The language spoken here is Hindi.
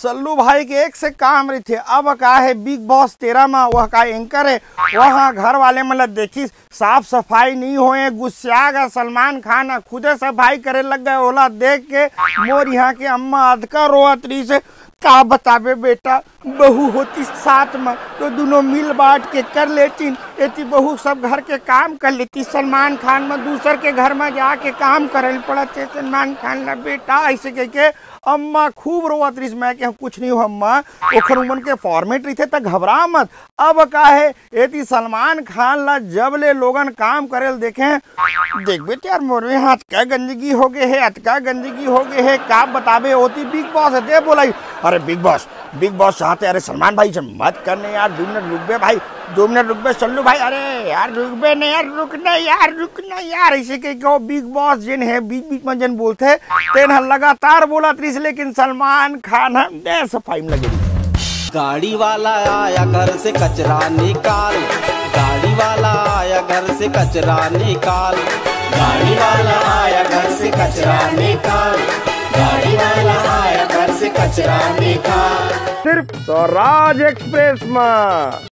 सल्लू भाई के एक से काम रही थे। अब का है बिग बॉस 13 में वह का एंकर है, वहाँ घर वाले मतलब देखी साफ सफाई नहीं होए, गुस्सा गया सलमान खान खुदे सफाई करे लग गए। ओला देख के मोर यहाँ के अम्मा अधका रोअत रही से का बतावे बेटा, बहू होती साथ में तो दोनों मिल बांट के कर लेती, एती बहू सब घर के काम कर लेती। सलमान खान में दूसर के घर में जाके काम करे पड़ते सलमान खान ला बेटा, ऐसे कह के अम्मा खूब रोवत रही। मैं के कुछ नहीं हो अम्मा, ओखर उमन के फॉर्मेट रही थे तो घबरा मत। अब का है एती सलमान खान ला जब ले लोगन काम करे देखे देखबे यार मोरे हाथ का गंदगी हो गए है, अटका गंदगी हो गए है, का बतावे होती बिग बॉस दे बोलाई। अरे बिग बॉस चाहते, अरे सलमान भाई से मत करने यार, 2 मिनट रुक बे भाई, 2 मिनट रुक बे सल्लू भाई, अरे यार रुक बे नहीं यार, रुकना यार ऐसे कहो। बिग बॉस जिन है बीच बीच में जिन बोलते तेन लगातार बोला त्रिस, लेकिन सलमान खान हम दे सफाई में लगे। गाड़ी वाला आया घर से कचरा निकाल, गाड़ी वाला आया घर से कचरा निकाल, गाड़ी वाला आया घर से कचरा निकाल, गाड़ी वाला आया घर से कचरा निकाल। सिर्फ स्वराज एक्सप्रेस में।